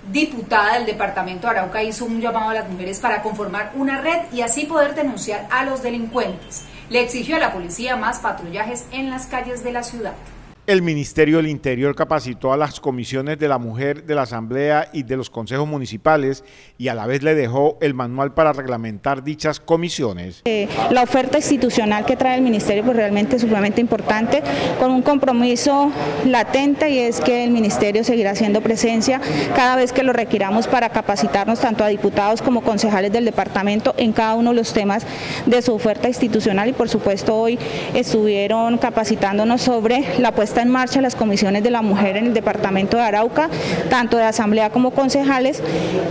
diputada del departamento de Arauca hizo un llamado a las mujeres para conformar una red y así poder denunciar a los delincuentes. Le exigió a la policía más patrullajes en las calles de la ciudad. El Ministerio del Interior capacitó a las comisiones de la mujer de la Asamblea y de los consejos municipales y a la vez le dejó el manual para reglamentar dichas comisiones. La oferta institucional que trae el Ministerio pues realmente es sumamente importante, con un compromiso latente, y es que el Ministerio seguirá haciendo presencia cada vez que lo requiramos para capacitarnos tanto a diputados como concejales del departamento en cada uno de los temas de su oferta institucional, y por supuesto hoy estuvieron capacitándonos sobre la puesta en marcha las comisiones de la mujer en el departamento de Arauca, tanto de asamblea como concejales,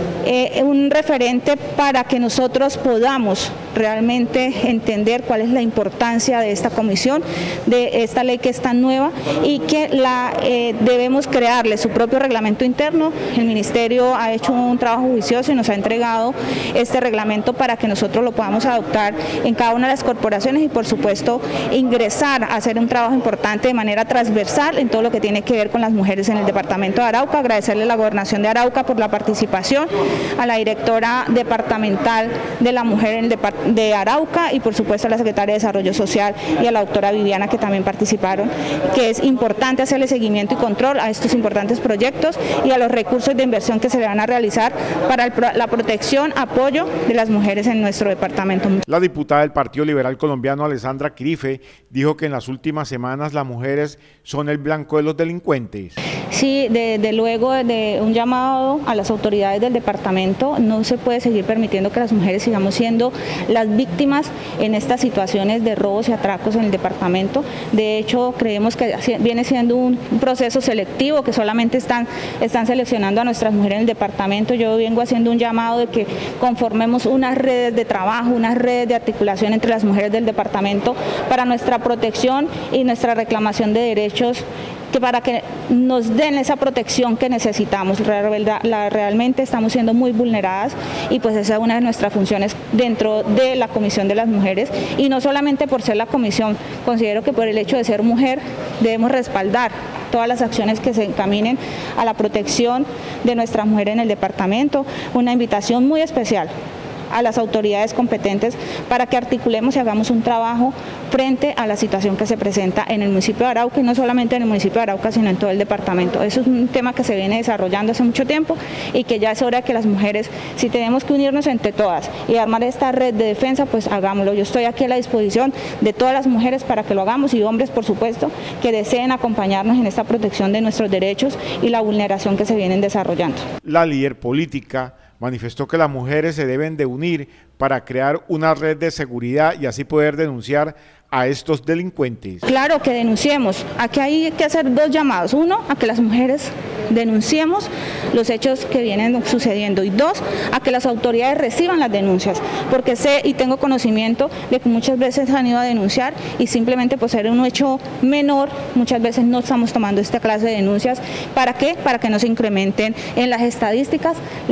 un referente para que nosotros podamos realmente entender cuál es la importancia de esta comisión, de esta ley que es tan nueva y que debemos crearle su propio reglamento interno. El Ministerio ha hecho un trabajo juicioso y nos ha entregado este reglamento para que nosotros lo podamos adoptar en cada una de las corporaciones y por supuesto ingresar a hacer un trabajo importante de manera transversal en todo lo que tiene que ver con las mujeres en el departamento de Arauca. Agradecerle a la Gobernación de Arauca por la participación, a la directora departamental de la mujer de Arauca y por supuesto a la secretaria de Desarrollo Social y a la doctora Viviana, que también participaron, que es importante hacerle seguimiento y control a estos importantes proyectos y a los recursos de inversión que se le van a realizar para la protección, apoyo de las mujeres en nuestro departamento. La diputada del Partido Liberal Colombiano, Alessandra Quirife, dijo que en las últimas semanas las mujeres son el blanco de los delincuentes. Sí, desde luego de un llamado a las autoridades del departamento, no se puede seguir permitiendo que las mujeres sigamos siendo las víctimas en estas situaciones de robos y atracos en el departamento. De hecho, creemos que viene siendo un proceso selectivo, que solamente están seleccionando a nuestras mujeres en el departamento. Yo vengo haciendo un llamado de que conformemos unas redes de trabajo, unas redes de articulación entre las mujeres del departamento para nuestra protección y nuestra reclamación de derechos, para que nos den esa protección que necesitamos. Realmente estamos siendo muy vulneradas y pues esa es una de nuestras funciones dentro de la Comisión de las Mujeres, y no solamente por ser la comisión, considero que por el hecho de ser mujer debemos respaldar todas las acciones que se encaminen a la protección de nuestras mujeres en el departamento. Una invitación muy especial a las autoridades competentes para que articulemos y hagamos un trabajo frente a la situación que se presenta en el municipio de Arauca, y no solamente en el municipio de Arauca, sino en todo el departamento. Eso es un tema que se viene desarrollando hace mucho tiempo y que ya es hora que las mujeres, si tenemos que unirnos entre todas y armar esta red de defensa, pues hagámoslo. Yo estoy aquí a la disposición de todas las mujeres para que lo hagamos, y hombres, por supuesto, que deseen acompañarnos en esta protección de nuestros derechos y la vulneración que se vienen desarrollando. La líder política manifestó que las mujeres se deben de unir para crear una red de seguridad y así poder denunciar a estos delincuentes. Claro que denunciemos. Aquí hay que hacer dos llamados. Uno, a que las mujeres denunciemos los hechos que vienen sucediendo, y dos, a que las autoridades reciban las denuncias, porque sé y tengo conocimiento de que muchas veces han ido a denunciar y simplemente por ser un hecho menor, muchas veces no estamos tomando esta clase de denuncias. ¿Para qué? Para que no se incrementen en las estadísticas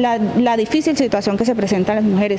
la difícil situación que se presenta a las mujeres.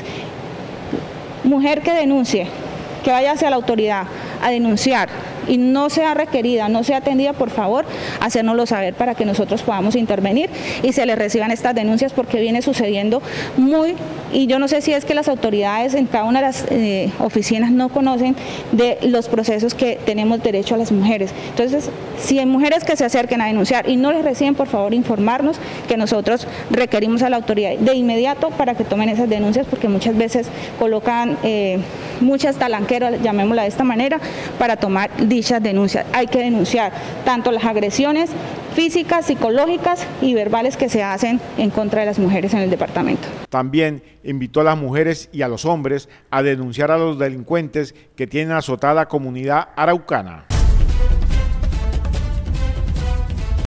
Mujer que denuncie, que vaya hacia la autoridad a denunciar y no sea requerida, no sea atendida, por favor, hacérnoslo saber para que nosotros podamos intervenir y se le reciban estas denuncias, porque viene sucediendo y yo no sé si es que las autoridades en cada una de las oficinas no conocen de los procesos que tenemos derecho a las mujeres. Entonces, si hay mujeres que se acerquen a denunciar y no les reciben, por favor, informarnos, que nosotros requerimos a la autoridad de inmediato para que tomen esas denuncias, porque muchas veces colocan muchas talanqueras, llamémosla de esta manera, para tomar dichas denuncias. Hay que denunciar tanto las agresiones físicas, psicológicas y verbales que se hacen en contra de las mujeres en el departamento. También invitó a las mujeres y a los hombres a denunciar a los delincuentes que tienen azotada a la comunidad araucana.